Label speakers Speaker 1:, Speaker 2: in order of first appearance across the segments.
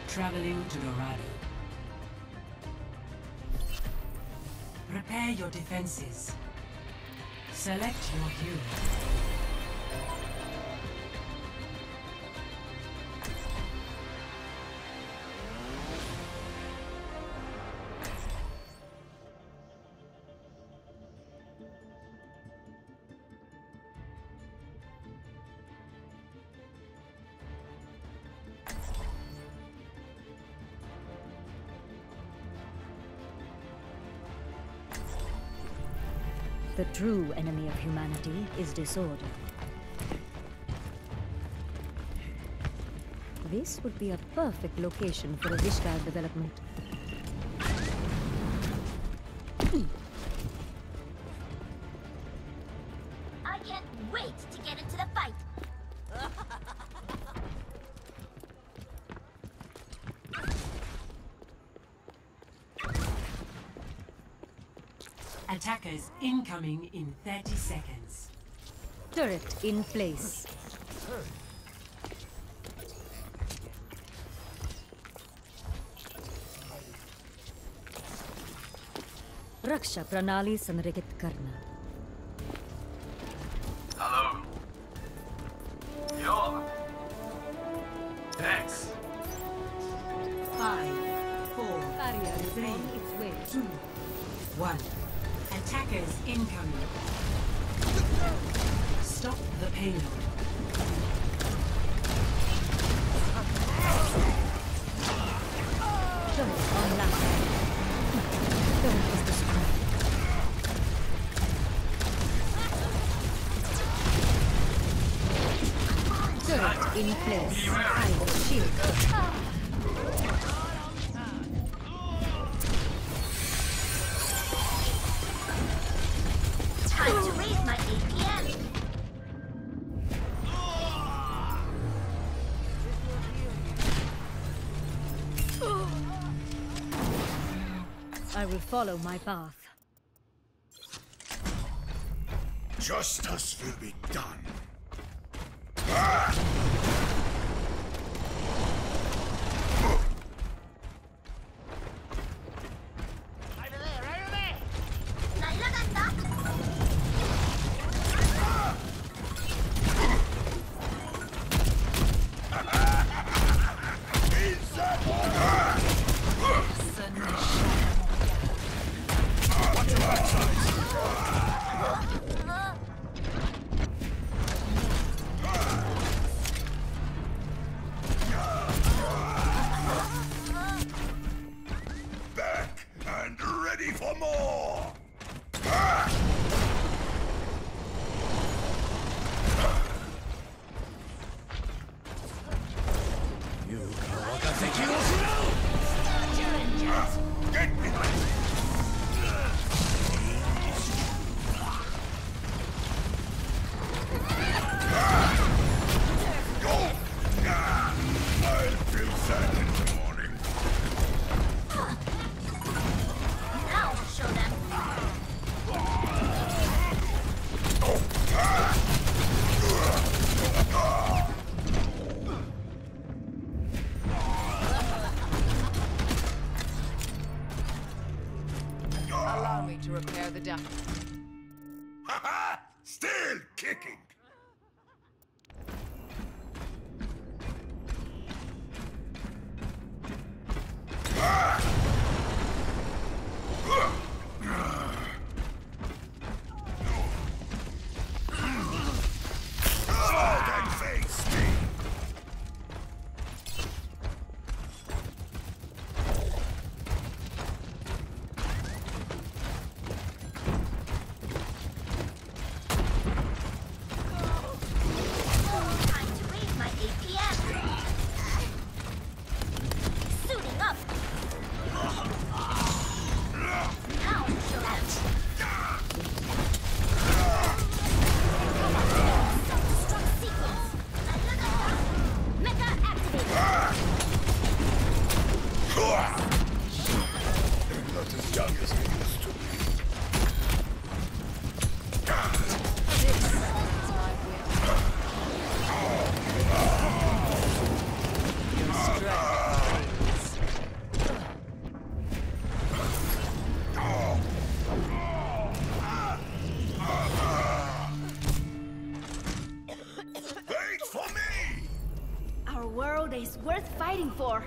Speaker 1: Traveling to Dorado. Prepare your defenses. Select your hero.
Speaker 2: The true enemy of humanity is disorder. This would be a perfect location for a Vishkar development.
Speaker 3: I can't wait to get into the fight!
Speaker 1: Attackers incoming in 30 seconds.
Speaker 2: Turret in place. Raksha Pranali Sanrikit Karna.
Speaker 4: Hello. Yo. Thanks.
Speaker 1: 5, 4,
Speaker 2: Barrier is
Speaker 1: 3,
Speaker 2: on its way.
Speaker 1: 2, 1. Attackers incoming. Stop the payload.
Speaker 2: Turret online. Turret is destroyed. Turret in place. I will shield.
Speaker 3: Time to raise my APM!
Speaker 2: I will follow my path.
Speaker 5: Justice will be done.
Speaker 3: 날라간다!
Speaker 5: Back and ready for more! Get behind me! Go! I'll feel sad in the morning.
Speaker 3: Now I'll show them!
Speaker 6: Allow me to repair the duct.
Speaker 5: Ha ha! Still kicking! Sword and face me!
Speaker 3: Time to raise my APM! Suiting up! worth fighting for.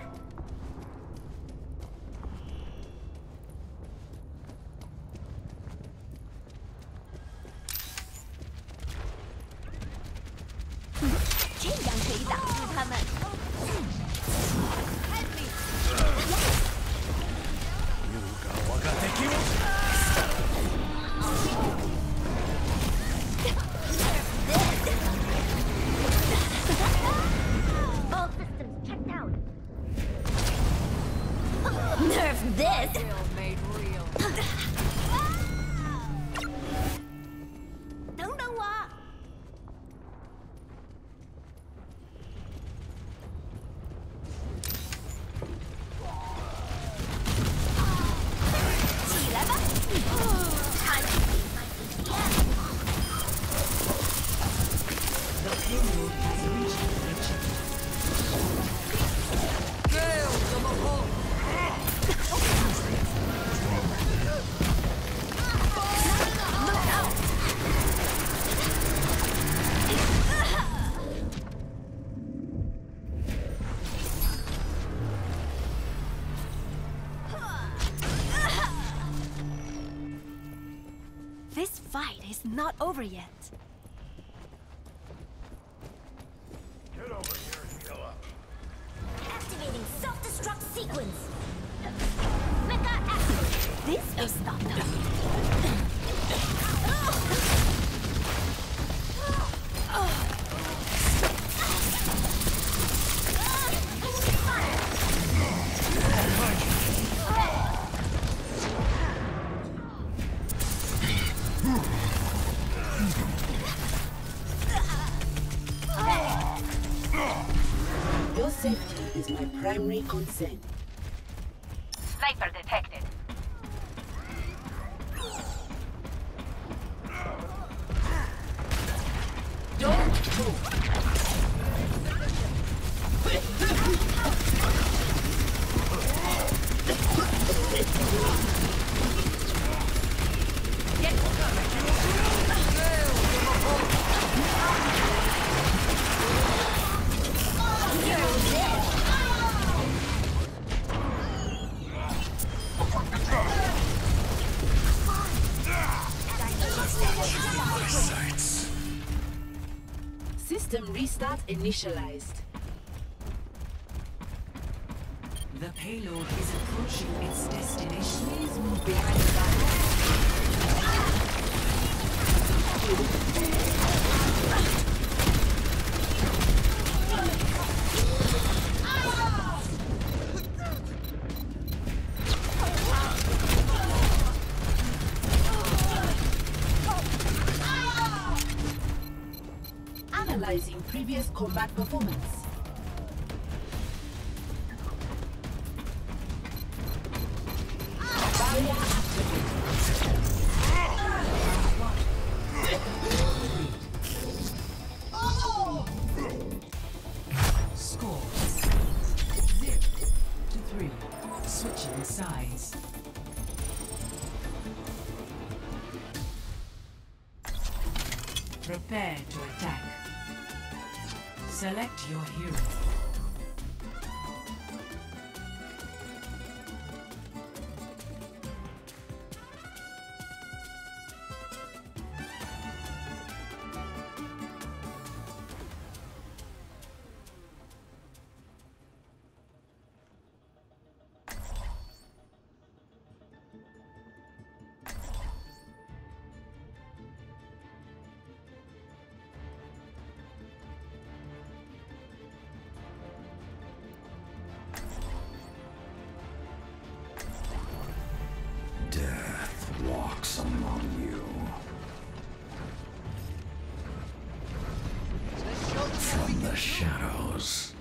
Speaker 3: 这样可以挡住他们。All systems checked out. Nerf this!
Speaker 6: Real made real.
Speaker 3: 等等我。起来吧！看你买的烟。
Speaker 1: The payload has reached the objective.
Speaker 6: Gale, Tomahawk.
Speaker 3: Look out! This fight is not over yet.
Speaker 5: Get over here and heal up.
Speaker 3: Activating self-destruct sequence. Mecha activate. This will stop them.
Speaker 4: Your safety is my primary concern.
Speaker 7: Sniper detected.
Speaker 4: Don't move. System restart initialized.
Speaker 1: The payload is approaching its destination.
Speaker 4: Please move behind the gun. Analyzing previous combat performance. Barrier activated.
Speaker 1: Score 0-3. Switching sides. Prepare to attack. Select your hero.
Speaker 5: Death walks among you. From the shadows.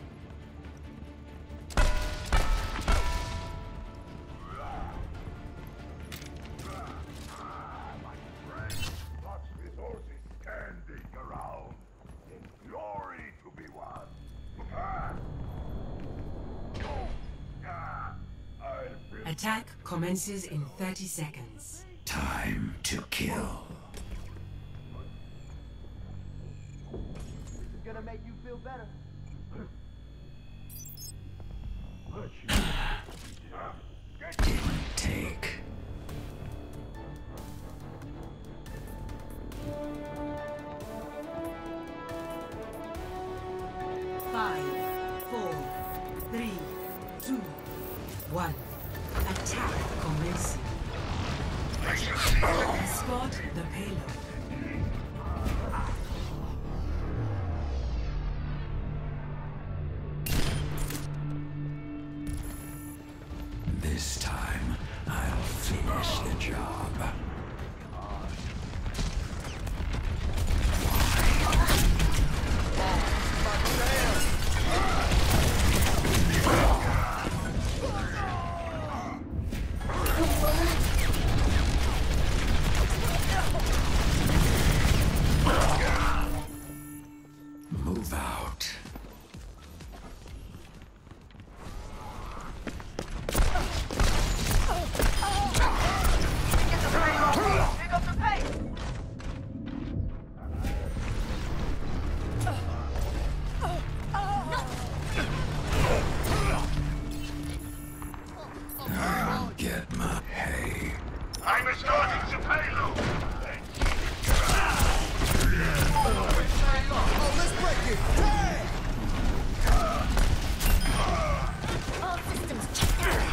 Speaker 5: Lots of resources standing around. In glory to be won. I'll feel
Speaker 1: Attack commences in 30 seconds.
Speaker 5: time to kill.
Speaker 8: Gonna make you feel better. Take.
Speaker 1: Five, 4, 3, 2, 1. Attack commencing. Escort the payload.
Speaker 8: This time, I'll finish the job. Move out. I'll get my hay.
Speaker 5: I'm escorting the payload.
Speaker 3: All systems checked out.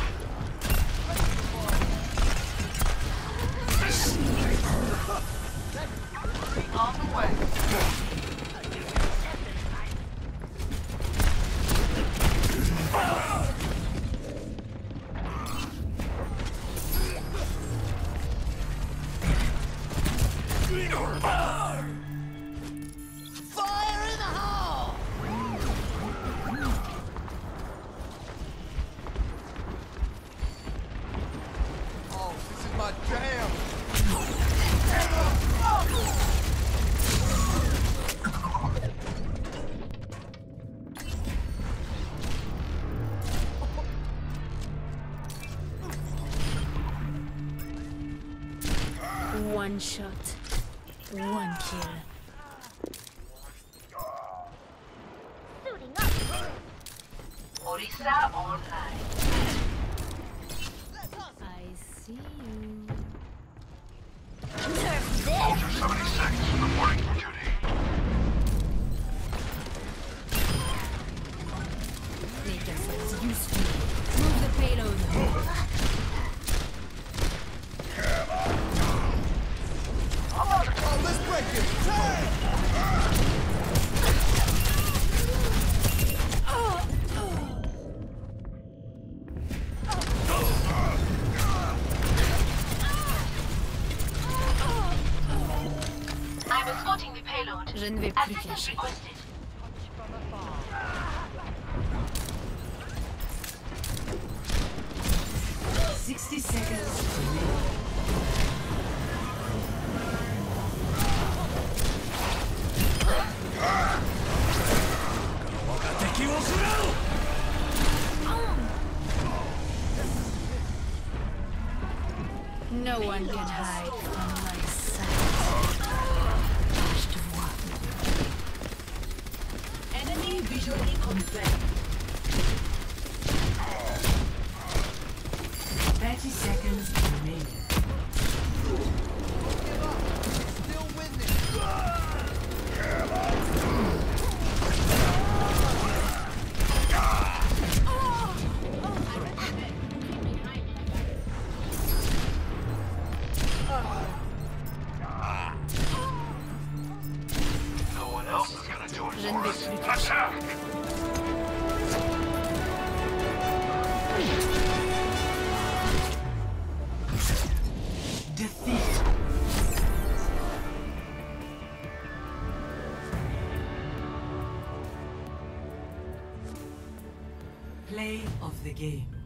Speaker 7: On the way.
Speaker 6: Fire in the hole! Oh, this is my jam!
Speaker 2: One shot, one kill.
Speaker 3: Suiting up.
Speaker 7: Orisa online.
Speaker 2: I see you.
Speaker 3: Nerf this.
Speaker 5: 70 seconds reporting for duty.
Speaker 2: Make yourselves useful. Move the payload.
Speaker 6: Oh, let's break it! Damn!
Speaker 7: I'm escorting the payload.
Speaker 2: Je ne vais plus
Speaker 7: Assistance
Speaker 2: cacher.
Speaker 7: requested.
Speaker 1: 60 seconds remaining.
Speaker 2: No one can hide from my sight. Tâche de voir.
Speaker 4: Enemy visually confirmed.
Speaker 1: 30 seconds remaining.
Speaker 6: Still winning!
Speaker 5: No one else is gonna do it
Speaker 2: Je ne
Speaker 5: for
Speaker 2: vais
Speaker 5: us.
Speaker 2: plus cacher.
Speaker 5: Attack!
Speaker 1: Defeat. Play of the game.